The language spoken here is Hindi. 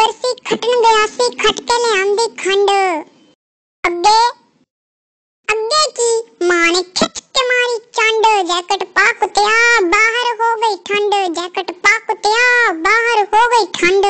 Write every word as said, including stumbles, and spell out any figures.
नगर सी खटन गया सी खट के ले आंदी खंड। अगे अगे की मां ने खिच के मारी चंड। जैकेट पा कुतिया बाहर हो गई ठंड। जैकेट पा कुतिया बाहर हो गई ठंड।